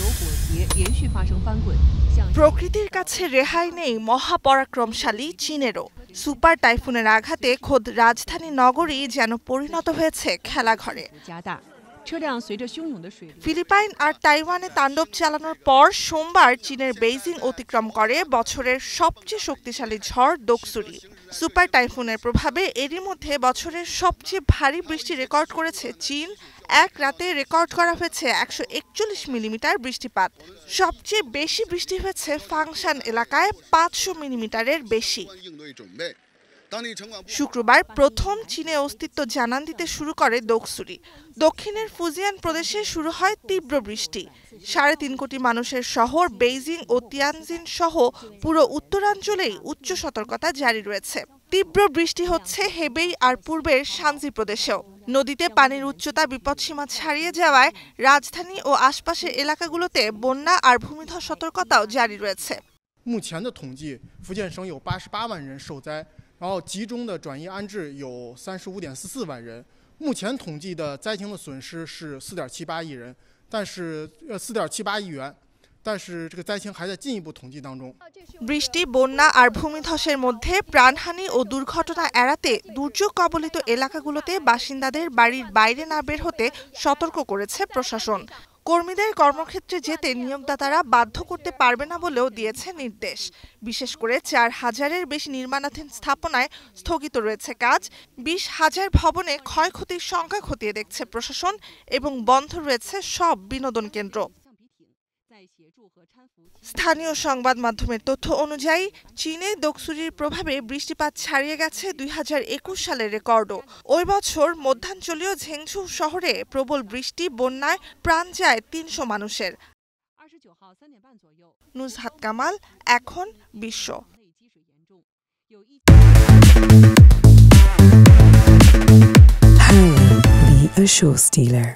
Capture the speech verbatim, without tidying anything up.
প্রকৃতির কাছে রেহাই নেই মহাপরাক্রমশালী চীনেরও। সুপার টাইফুনের আঘাতে খোদ রাজধানী নগরী যেন পরিণত হয়েছে খেলাঘরে। ফিলিপাইন আর তাইওয়ানে তাণ্ডব চালানোর পর সোমবার চীনের বেইজিং অতিক্রম করে বছরের সবচেয়ে শক্তিশালী ঝড় দোকসুরি। সুপার টাইফুনের প্রভাবে এরই মধ্যে বছরের সবচেয়ে ভারী বৃষ্টি রেকর্ড করেছে চীন। এক রাতে রেকর্ড করা হয়েছে একশো একচল্লিশ মিলিমিটার বৃষ্টিপাত। সবচেয়ে বেশি বৃষ্টি হয়েছে ফাংশান এলাকায় পাঁচশো মিলিমিটারের বেশি। শুক্রবার প্রথম চীনে অস্তিত্ব জানান দিতে শুরু করে দোকসুরি। দক্ষিণের ফুজিয়ান প্রদেশে শুরু হয় তীব্র বৃষ্টি। সাড়ে তিন কোটি মানুষের শহর বেইজিং ও তিয়ানজিন সহ পুরো উত্তরাঞ্চলেই উচ্চ সতর্কতা জারি রয়েছে। তীব্র বৃষ্টি হচ্ছে হেবেই আর পূর্বের শানজি প্রদেশেও। নদীতে পানির উচ্চতা বিপদসীমা ছাড়িয়ে যাওয়ায় রাজধানী ও আশপাশের এলাকাগুলোতে বন্যা আর ভূমিধস সতর্কতাও জারি রয়েছে। 目前的统计，福建省有八十八万人受灾，然后集中的转移安置有三十五点四四万人。目前统计的灾情的损失是四点七八亿人，但是呃四点七八亿元，但是这个灾情还在进一步统计当中。 বৃষ্টি, বন্যা আর ভূমিধসের মধ্যে প্রাণহানি ও দুর্ঘটনা এড়াতে দুর্যোগ কবলিত এলাকাগুলোতে বাসিন্দাদের বাড়ির বাইরে না বের হতে সতর্ক করেছে প্রশাসন। কর্মীদের কর্মক্ষেত্রে যেতে নিয়োগদাতারা বাধ্য করতে পারবে না বলেও দিয়েছে নির্দেশ। বিশেষ করে চার হাজারের বেশি নির্মাণাধীন স্থাপনায় স্থগিত রয়েছে কাজ। বিশ হাজার ভবনে ক্ষয়ক্ষতির সংখ্যা খতিয়ে দেখছে প্রশাসন এবং বন্ধ রয়েছে সব বিনোদন কেন্দ্র। স্থানীয় সংবাদ মাধ্যমের তথ্য অনুযায়ী চীনে দোকসুরির প্রভাবে বৃষ্টিপাত ছাড়িয়ে গেছে দুই হাজার একুশ সালের রেকর্ডও। ওই বছর মধ্যাঞ্চলীয় ঝেংঝু শহরে প্রবল বৃষ্টি, বন্যায় প্রাণ যায় তিনশো মানুষের। নুজহাত কামাল, এখন বিশ্ব। Harry, be a show stealer.